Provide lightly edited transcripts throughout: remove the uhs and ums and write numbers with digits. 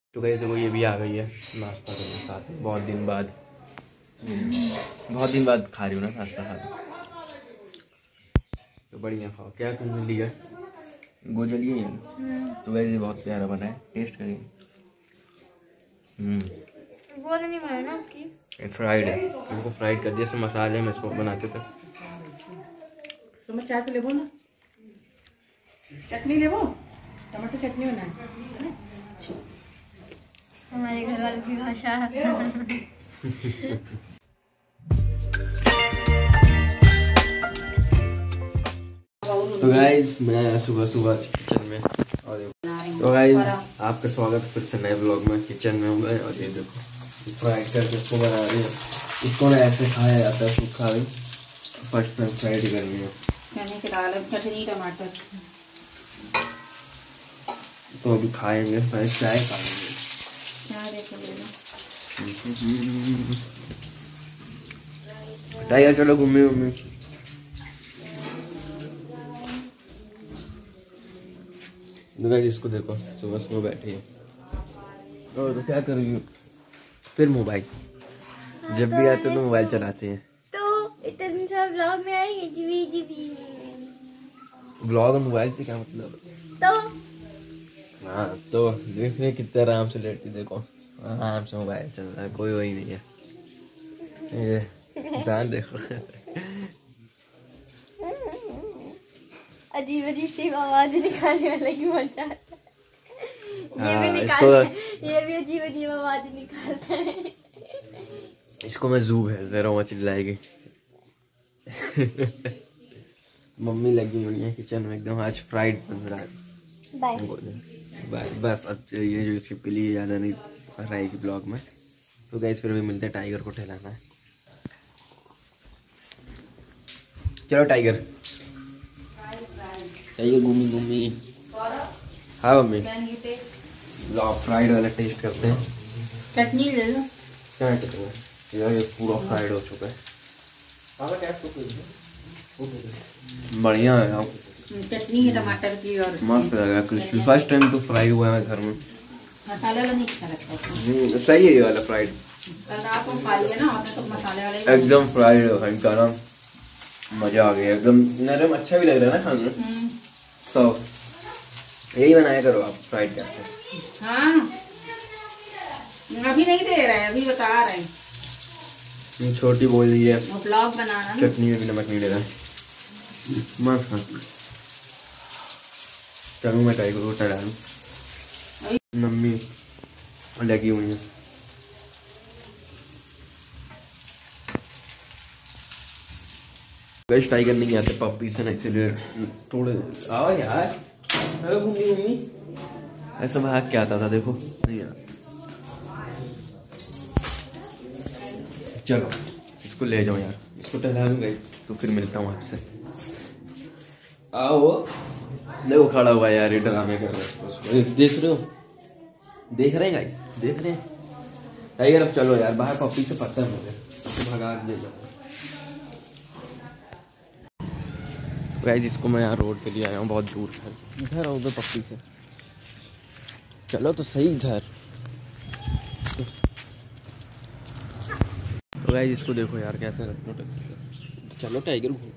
तो गाइस देखो ये भी आ गई है नाश्ता करने साथ में। बहुत दिन बाद खा रही हूँ ना नाश्ता साथ। तो बढ़िया खाओ। क्या तुमने लिया? गोजलिए है। तो गाइस ये बहुत प्यारा बना है, टेस्ट करिए। वो नहीं बना ना आपकी, फ्राइड है। इनको फ्राइड कर दिया, जैसे मसाले में इसको बनाते थे। सुनो चाय तो ले ना, चटनी ले टमाटर चटनी बनाए। हमारे घर वालों की भाषा है। तो गाइस मैं सुबह किचन में, और तो गाइस आपका स्वागत फिर से नए ब्लॉग में। किचन में हूँ और ये देखो फ्राइड करके इसको बना रही है। इसको ना ऐसे खाया जाता है सूखा भी, फर्स्ट टाइम फ्राइड करनी है। चने की दाल, चटनी, टमाटर। तो अभी खाएंगे, फिर चाय खाएंगे। टाइगर चलो घूमे। इसको देखो सुबह बैठी है और तो क्या कर रही हूँ? फिर मोबाइल, जब भी आते तो मोबाइल चलाते हैं। तो इतने सब ब्लॉग में आएंगे जीबी ब्लॉग और मोबाइल से क्या मतलब? तो हाँ तो देखिए कितने आराम से लेटी, देखो आराम से मोबाइल चल रहा है, कोई वही नहीं है। ये ध्यान देखो। अजीब सी आवाज निकालने वाला की मजा आता है। ये भी निकालता है, ये भी अजीब आवाज निकालता है। इसको मैं जू भेज दे रहा हूँ, चिल्लाएगी। मम्मी लगी हुई है किचन में एकदम, आज फ्राइड बन रहा है। बस अब ये जो इसके लिए ज़्यादा नहीं रहेगी ब्लॉग में। तो गाइस फिर भी मिलते हैं, टाइगर को ठहलाना है। चलो टाइगर घूमी। हाँ मम्मी लाओ फ्राइड वाला टेस्ट करते हैं। चटनी ले लो। क्या चटनी? यार ये पूरा फ्राइड हो चुका है। बढ़िया है यार, चटनी है टमाटर की और मस्त लगा क्रिस्पी। फर्स्ट टाइम तो फ्राई हुआ है घर में। मसाले वाला नहीं अच्छा लगता। सही है ये वाला फ्राइड, कल रात को खा लिया ना, आपने तो मसाले वाला एकदम फ्राइड का ना मजा आ गया, एकदम नरम, अच्छा भी लग रहा है ना खाने में। सो यही बनाया करो आप फ्राइड करके। हाँ अभी नहीं दे रहे हैं, अभी बता रहे हैं। छोटी बोल रही है वो ब्लॉग बनाना, चटनी में भी नमक नहीं डाला। मस्त। चलो मैं टाइगर को डालूं। मम्मी लगी हुई है। वेस्ट टाइगर नहीं आते पप्पी से ना, इसलिए थोड़े आओ यार। हेलो मम्मी ऐसा भाग क्या आता था, देखो नहीं यार। चलो इसको ले जाओ यार, इसको टहला लूँगा तो फिर मिलता हूँ आपसे। आओ देखो खड़ा हुआ यार, ये ड्रामे कर रहा है। देख रहे हो, देख रहे हैं गाइस, देख रहे हैं। टाइगर अब चलो यार बाहर, पप्पी से पत्थर हो गए तो भगा ले जाओ। गाइस इसको मैं यहाँ रोड पे ले आया हूँ, बहुत दूर है। इधर आओ उधर पप्पी से, चलो तो सही इधर। तो गाइस इसको देखो यार कैसे चलो टाइगर घूम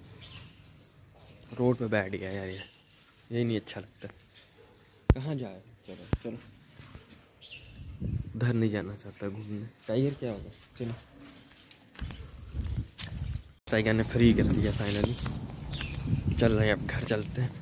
रोड पे बैठ गया यार, ये नहीं अच्छा लगता। कहाँ जाए? चलो उधर नहीं जाना चाहता घूमने। टाइगर क्या होगा? चलो टाइगर ने फ्री कर दिया फाइनली। चल रहे हैं अब घर चलते हैं।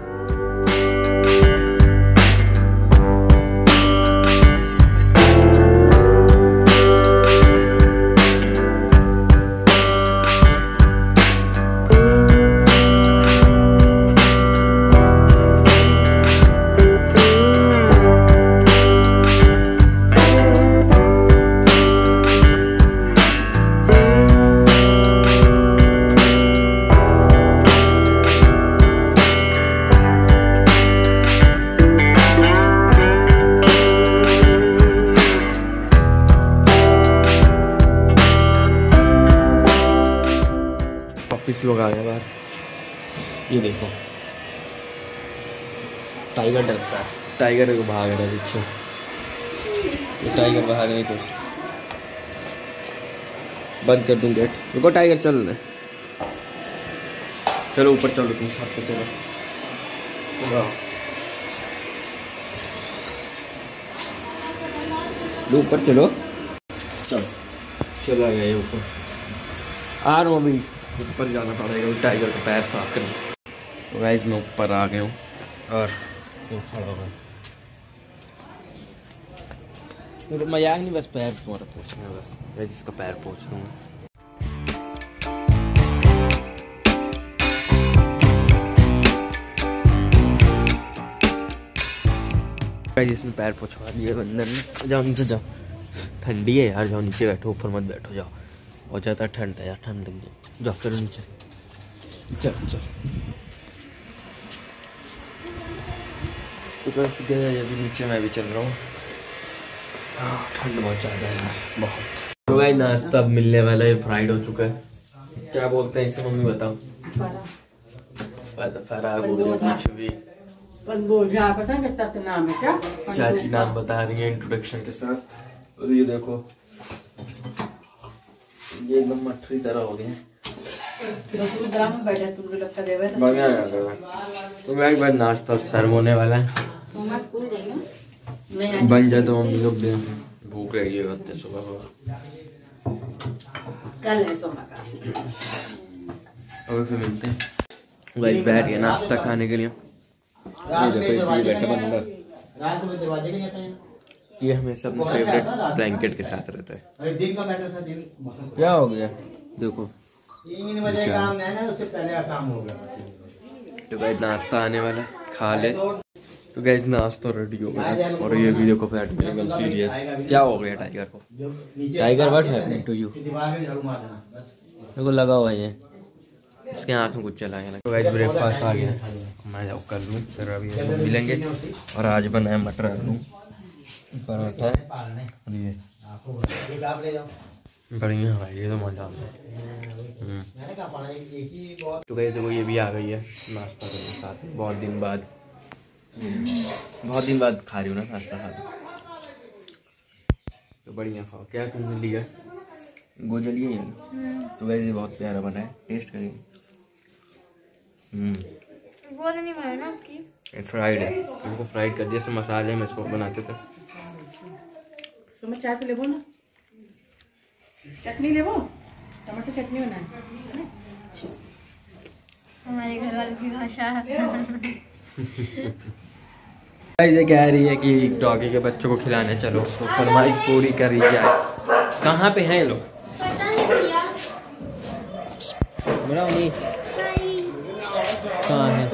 लोग आ गए बाहर, ये देखो टाइगर डरता है, टाइगर को भाग रहा है पीछे। टाइगर बाहर नहीं कुछ बंद कर दूँ गेट। रुको टाइगर चल रहे, चलो ऊपर चलो, तुम साथ पे चलो। ऊपर चलो, चला गया ये ऊपर। आ रहा हूँ अभी, ऊपर जाना पड़ेगा टाइगर का पैर साफ करने। तो गाइस मैं ऊपर आ गया हूँ और खड़ा हो गया। तो मजाक नहीं, बस पैर तुम्हारा पूछना है, बस गाइस इसका पैर पूछ लूँगा। जिसने पैर पोछवा दिया बंदर ने। जाओ नीचे जाओ, ठंडी है यार, जाओ नीचे बैठो, ऊपर मत बैठो, जाओ बहुत ज़्यादा ठंड है यार, ठंड लग जाए। जाओ चलो नीचे, चल चल। तो कैसे अभी नीचे मैं भी चल रहा हूँ, ठंड बहुत ज़्यादा है यार, बहुत। तो भाई नाश्ता अब मिलने वाला है, फ्राइड हो चुका है। क्या बोलते हैं इसे मम्मी बताओ? नाम है क्या? चाची नाम बता रही है इंट्रोडक्शन के साथ। और ये देखो, ये एकदम मठरी तरह हो गए। तो मैं एक बार नाश्ता सर्व होने वाला है, बन जाए तो हम लोग भी भूख लगी है सुबह कल है सोना का। और फिर मिलते हैं। गाइस बैठ गए नाश्ता खाने के लिए। ये देखो ये बैठा बंदर, ये हमेशा अपने फेवरेट ब्लैंकेट के साथ रहता है। क्या हो गया देखो, तो गाइस नाश्ता आने वाला, खा ले। तो गाइस नाश्ता रेडी हो गया और ये वीडियो को बैठ गया एकदम सीरियस। क्या हो गया टाइगर को? Tiger what happened to you? देखो लगा हुआ है, इसके आँख में कुछ चला गया। तो गाइस ब्रेकफास्ट आ गया, मैं जाऊँ कर लूँ, फिर अभी मिलेंगे। और आज बना है मटर आलू पराठा और ये बढ़िया भाई, ये तो मजा आता है। तो गाइस देखो ये भी आ गई है नाश्ता करने साथ में, बहुत दिन बाद खा रही हूँ ना नाश्ता खा। तो बढ़िया खाओ। क्या तुमने लिया? गोजल ये है। तो वैसे बहुत प्यारा बना है, टेस्ट करिए। वो नहीं बना ना आपकी, फ्राइड है, इनको फ्राइड कर दिया, जैसे मसाले में इसको बनाते थे। सुनो चाय तो ले वो ना, चटनी ले वो, टमाटर चटनी बनाए। हमारे घर वालों की भाषा ये कह रही है कि डॉगी के बच्चों को खिलाने चलो, तो फरमाइश पूरी करी जाए। कहाँ पे हैं लोग? पता नहीं भैया, मेरा नहीं कहाँ है?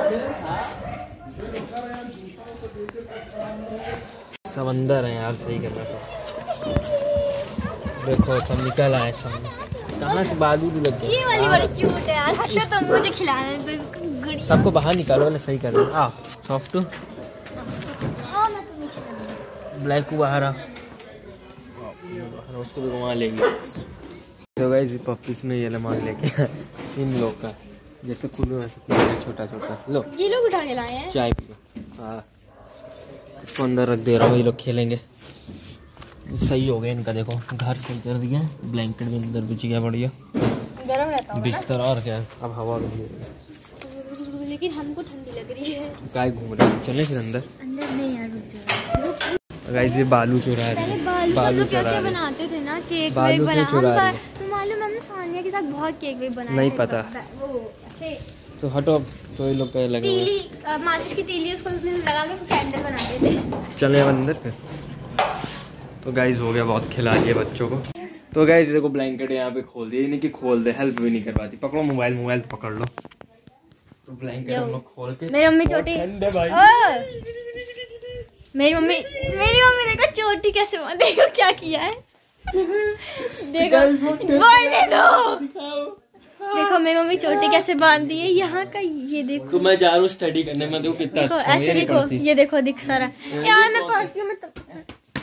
सब अंदर है यार, सही करना तो। देखो सब निकल आए, सब कहाँ से बालू भी लग ये वाली बड़ी क्यूट है यार, हटो तुम मुझे खिलाने दो इसको। गुड़ी सबको बाहर निकालो ना, सही कर लो। आ सॉफ्ट मैं तुम्हें खिलाऊंगी। ब्लैक को बाहर आ, उसको भी घुमा लेंगे। तो गाइस पप्पीस ने ये मांग लेके इन लोग का, जैसे कुल्लू वैसे कुल्लू, छोटा छोटा। लो ये लोग उठा के लाए हैं, चाय पियो। हाँ इसको अंदर रख दे रहा हूँ, ये लोग खेलेंगे। सही हो गया इनका, देखो घर सही कर दिया, ब्लैंकेट भी अंदर बिछ गया बढ़िया, गरम रहता है बिस्तर। और क्या, अब हवा भी, लेकिन हमको ठंडी लग रही है। काय घूम रहे हैं, चले फिर अंदर। अंदर नहीं यार, रुक जाओ। गाइस ये बालू चुरा रही है, बालू चुरा रही है। बनाते थे ना केक बालू बना, क्यों चुरा रही है? तो मालूम हमने सानिया के साथ बहुत केक वेक बनाया नहीं है, पता। वो ऐसे तो हटो, तो ये लोग क्या लगे हुए हैं। तीली, माचिस की तीली उसको उसमें लगा के कैंडल बनाते थे। चले अंदर फिर। तो गाइस हो गया, बहुत खिला दिए बच्चों को। तो गाइस देखो ब्लैंकेट यहाँ पे खोल दिए, नहीं कि खोल दे, हेल्प भी नहीं करवाती। पकड़ो मोबाइल तो पकड़ लो। तो ब्लैंकेट हम लोग खोल के, मेरी मम्मी चोटी, मेरी मम्मी देखो चोटी कैसे, देखो क्या किया है, देखो बोले दो, देखो मेरी मम्मी चोटी कैसे बांध दी है यहाँ का, ये देखो। तो मैं जा रहा हूँ स्टडी करने में, देखो कितना देखो अच्छा ऐसे है, देखो, ये देखो दिख सारा यार, मैं पढ़ती हूँ, मैं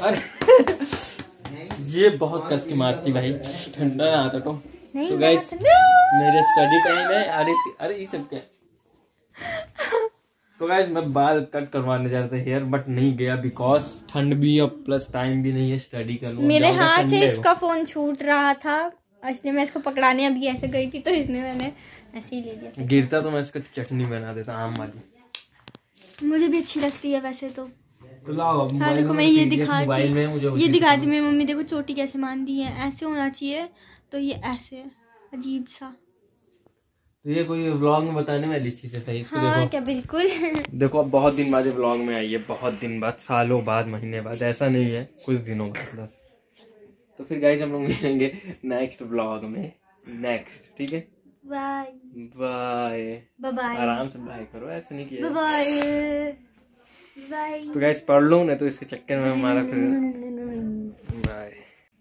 ये बहुत कस की मारती भाई, ठंडा आता तो। नहीं तो गाइस मेरे स्टडी टाइम है। अरे ये सब क्या? तो गाइस मैं बाल कट करवाने जा रहा था हेयर, बट नहीं गया बिकॉज ठंड भी और प्लस टाइम भी नहीं है, स्टडी कर लूँ। मेरे हाथ से इसका फोन छूट रहा था, इसलिए मैं इसको पकड़ाने अभी ऐसे गई थी, तो इसने मैंने ऐसे ही ले लिया। गिरता तो मैं इसका चटनी बना देता आम वाली। मुझे भी अच्छी लगती है वैसे तो। लाओ हाँ देखो मैं ये दिखाती, मुझे ये दिखाती मेरी मम्मी, देखो चोटी कैसे मान दी है, ऐसे होना चाहिए, तो ये ऐसे है, अजीब सा। तो ये कोई व्लॉग में बताने वाली चीज है इसको। हाँ, देखो क्या बिल्कुल। देखो अब बहुत दिन बाद व्लॉग में आई है, बहुत दिन बाद, सालों बाद, महीने बाद, ऐसा नहीं है, कुछ दिनों बाद बस। तो फिर गाइस हम लोग मिलेंगे नेक्स्ट व्लॉग में, नेक्स्ट, ठीक है। बाय बाय बाय, आराम से बाय करो, ऐसे नहीं किया। Bye bye. तो गाइस पढ़ लो ना, तो इसके चक्कर में हमारा फिर बाय।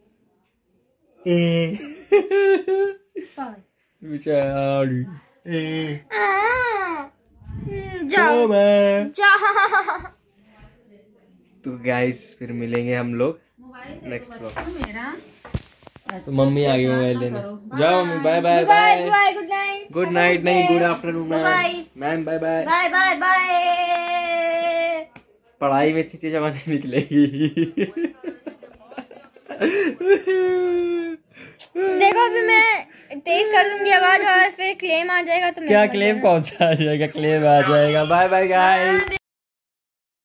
बिचारी जाओ जा। तो गाइस फिर मिलेंगे हम लोग नेक्स्ट व्लॉग। तो मम्मी आ गई मोबाइल लेने, जाओ mummy, bye bye bye bye, good night. Good night नहीं, good afternoon bye ma'am, bye bye bye bye bye. पढ़ाई में इतनी जमाने निकलेगी। देखो अभी मैं तेज कर दूंगी आवाज और फिर क्लेम आ जाएगा, तो क्या क्लेम कौन सा आ जाएगा? क्लेम आ जाएगा। Bye bye guys.